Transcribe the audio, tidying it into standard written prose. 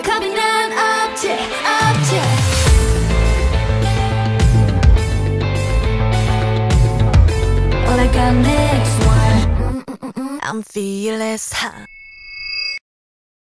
겁이 난 없지 없지. Well I got next one. I'm fearless.